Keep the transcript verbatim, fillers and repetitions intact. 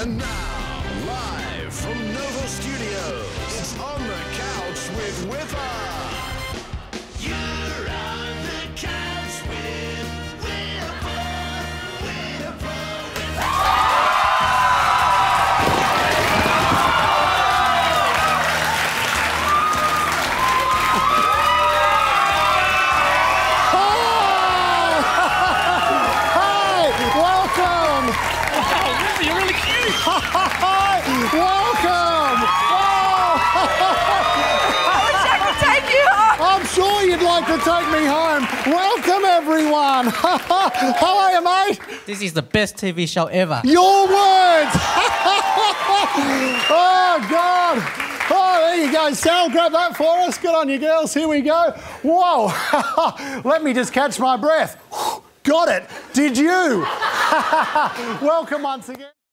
And now, live from Nova Studios, it's On the Couch with Whipper. You're on the couch with Whipper, Whipper, Whipper. You're really cute. Welcome. I wish I could take you home. I'm sure you'd like to take me home. Welcome, everyone. How are you, mate? This is the best T V show ever. Your words. Oh, God. Oh, there you go. Sal, grab that for us. Good on you, girls. Here we go. Whoa. Let me just catch my breath. Got it. Did you? Welcome once again.